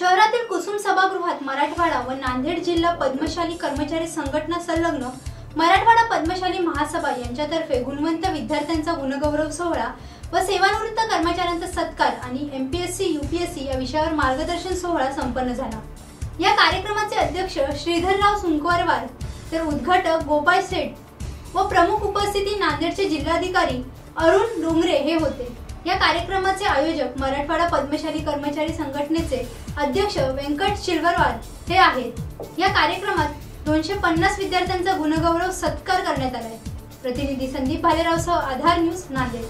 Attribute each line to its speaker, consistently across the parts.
Speaker 1: शहरातील कुसुम सभागृहात मराठवाडा व नांदेड जिल्हा पद्मशाली कर्मचारी संघटना संलग्न मराठवाडा पद्मशाली महासभा यांच्यातर्फे गुणवंत विद्यार्थ्यांचा गुणगौरव सोहळा व सेवानिवृत्त कर्मचाऱ्यांचा सत्कार आणि एमपीएससी यूपीएससी या विषयावर मार्गदर्शन सोहळा संपन्न झाला। या कार्यक्रमाचे अध्यक्ष श्रीधरराव सुंकवरवार तर उद्घाटक गोपाळ सेठ व प्रमुख उपस्थिती नांदेडचे जिल्हाधिकारी अरुण डोंगरे हे होते। या कार्यक्रमाचे आयोजक मराठवाडा पद्मशाली कर्मचारी संघटनेचे अध्यक्ष व्यंकट शिल्वरवार हे आहेत। या कार्यक्रमात 250 विद्यार्थ्यांचा गुणगौरव सत्कार करण्यात आला आहे। प्रतिनिधी संदीप भालेरावसह आधार न्यूज नांदेड।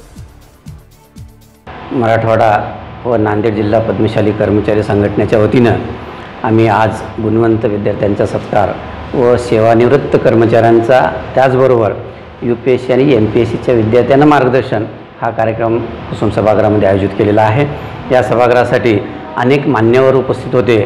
Speaker 2: मराठवाडा व नांदेड जिल्हा पद्मशाली कर्मचारी संघटनेच्या वतीनं आम्ही आज गुणवंत विद्यार्थ्यांचा सत्कार व सेवानिवृत्त कर्मचाऱ्यांचा त्याचबरोबर यूपीएससी आणि एमपीएससीच्या विद्यार्थ्यांना मार्गदर्शन हा कार्यक्रम कुसुम सभागृहामध्ये आयोजित केलेला आहे। या सभागृहासाठी अनेक मान्यवर उपस्थित होते।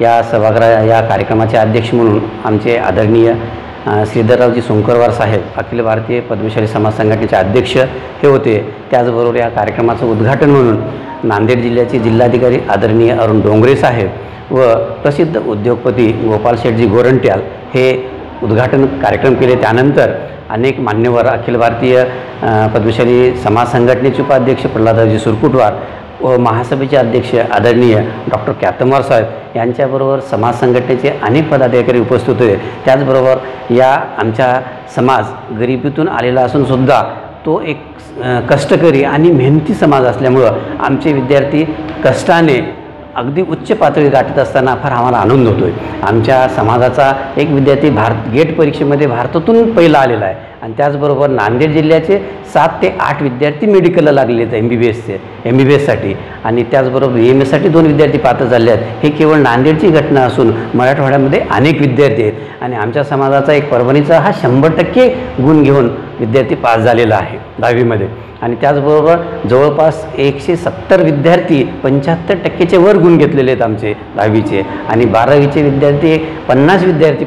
Speaker 2: या कार्यक्रमाचे अध्यक्ष म्हणून आमचे आदरणीय श्रीधररावजी सुंकरवार साहेब अखिल भारतीय पद्मशाली समाज संघटनेचे अध्यक्ष हे होते। त्याचबरोबर या कार्यक्रमाचं उद्घाटन म्हणून नांदेड जिल्ह्याचे जिल्हाधिकारी आदरणीय अरुण डोंगरे साहेब व प्रसिद्ध उद्योगपती गोपाळ शेठजी गोरंट्याल हे उद्घाटन कार्यक्रम केले। त्यानंतर अनेक मान्यवर अखिल भारतीय पद्मशाली समाज संघटनेचे उपाध्यक्ष प्रल्हादरावजी सुरकुटवार व महासभेचे अध्यक्ष आदरणीय डॉक्टर क्यातमवार साहेब यांच्याबरोबर समाज संघटनेचे अनेक पदाधिकारी उपस्थित होते। त्याचबरोबर या आमचा समाज गरिबीतून आलेला असून सुद्धा तो एक कष्टकरी आणि मेहनती समाज असल्यामुळं आमचे विद्यार्थी कष्टाने अगदी उच्च पातळी गाठत असताना फार आम्हाला आनंद होतोय। आमच्या समाजाचा एक विद्यार्थी गेट परीक्षेमध्ये भारतातून पहिला आलेला आहे आणि त्याचबरोबर नांदेड जिल्ह्याचे 7 ते 8 विद्यार्थी मेडिकलला लागलेले आहेत एमबीबीएससाठी आणि त्याचबरोबर EMS साठी 2 विद्यार्थी पात्र झाले आहेत। हे केवळ नांदेडची घटना असून मराठवाड्यामध्ये अनेक विद्यार्थी आहेत आणि आमच्या समाजाचा एक परभणीचा हा 100% गुण घेऊन विद्यार्थी पास झालेला आहे 10वीमध्ये आणि त्याचबरोबर जवळपास 170 विद्यार्थी 75% वर गुण घेतलेले आहेत आमचे 10वीचे आणि 12वीचे विद्यार्थी 50 विद्यार्थी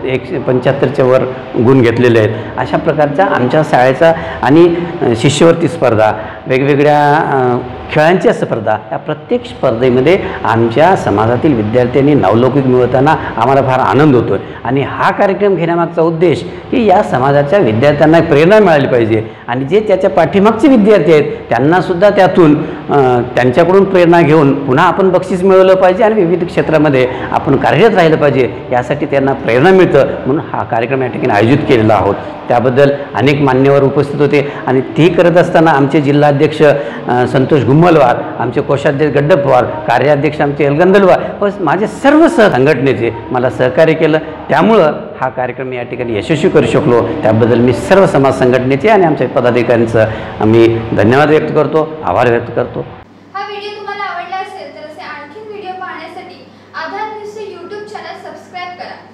Speaker 2: 75च्या वर गुण घेतलेले आहेत। अशा प्रकारचा आमच्या शाळेचा आणि शिष्यवृत्ती स्पर्धा वेगवेगळ्या खेळांच्या स्पर्धा या प्रत्येक स्पर्धेमध्ये आमच्या समाजातील विद्यार्थ्यांनी नावलौकिक मिळवताना आम्हाला फार आनंद होतो आणि हा कार्यक्रम घेण्यामागचा उद्देश की या समाजाच्या विद्यार्थ्यांना प्रेरणा मिळाली पाहिजे आणि जे त्याच्या पाठीमागचे विद्यार्थी आहेत त्यांनासुद्धा त्यातून त्यांच्याकडून प्रेरणा घेऊन पुन्हा आपण बक्षीस मिळवलं पाहिजे आणि विविध क्षेत्रामध्ये आपण कार्यरत राहिलं पाहिजे यासाठी त्यांना प्रेरणा मिळतं म्हणून हा कार्यक्रम या ठिकाणी आयोजित केलेला आहोत। त्याबद्दल अनेक मान्यवर उपस्थित होते आणि ते करत असताना आमचे जिल्हाध्यक्ष संतोष गुम्मलवार, आमचे कोषाध्यक्ष गड्डप पवार, कार्याध्यक्ष आमचे एलगंदलवार व माझे सर्व संघटनेचे मला सहकार्य केलं। त्यामुळं हा कार्यक्रम या ठिकाणी यशस्वी करू शकलो। त्याबद्दल मी सर्व समाज संघटनेचे आणि आमच्या पदाधिकाऱ्यांचं मी धन्यवाद व्यक्त करतो, आभार व्यक्त करतो।
Speaker 1: हा व्हिडिओ तुम्हाला आवडला असेल तर असे आणखी व्हिडिओ पाहण्यासाठी आधार न्यूजचे YouTube चॅनल सबस्क्राइब करा।